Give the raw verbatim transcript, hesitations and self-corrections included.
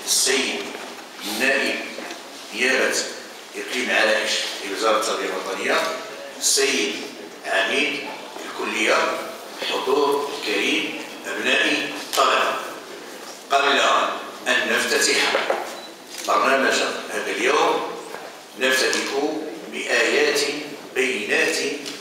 السيد النائب نيابة إقليم عرائش لوزارة التربية الوطنية، السيد عميد الكلية، الحضور الكريم، أبنائي الطلبة، قبل أن نفتتح برنامج هذا اليوم نفتتح بآيات بينات